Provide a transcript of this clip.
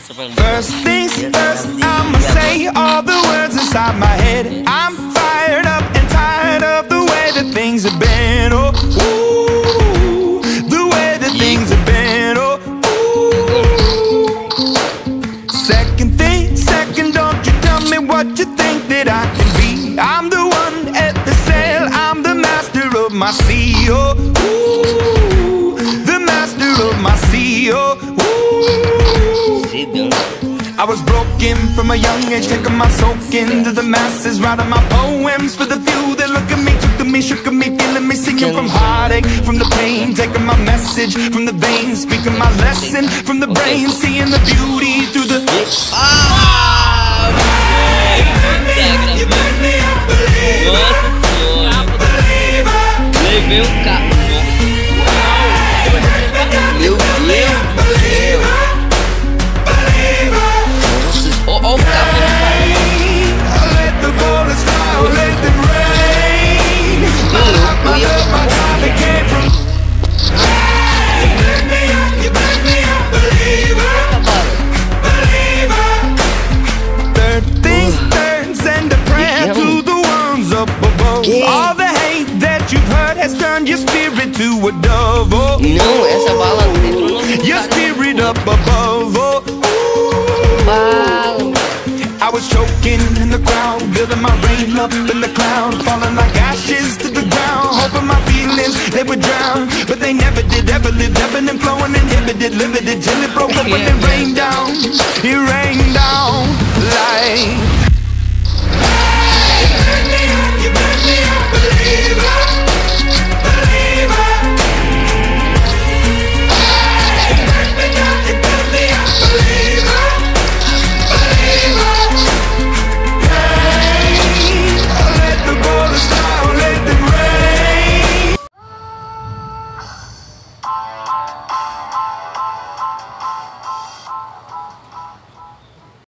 First things first, I'ma say all the words inside my head. I'm fired up and tired of the way that things have been. Oh, ooh, the way that things have been. Oh, ooh. Second thing, second, don't you tell me what you think that I can be. I'm the one at the sail, I'm the master of my sea. Oh, ooh, the master of my sea. Oh, ooh. I was broken from a young age, taking my soak into the masses, writing my poems for the few that look at me, took to me, shook at me, feeling me, singing from heartache, from the pain, taking my message from the veins, speaking my lesson from the brain, seeing the beauty through the... You make me a believer, Levei um carro. Meu Deus. Ó o carro. Let the bullets fly, let them rain. My love, my God, they came from... You make me a believer, believer. Third things third, send a prayer to the ones up above. All the hate that you've heard has turned your spirit to a dove. Oh, Não, essa bala dentro não. your spirit up above. Oh, Bala. I was choking in the crowd, building my rain up in the cloud, falling like ashes to the ground, hoping my feelings, they would drown, but they never did, ever lived, ebbing and flowing, inhibited, limited, till it broke up and it rained down like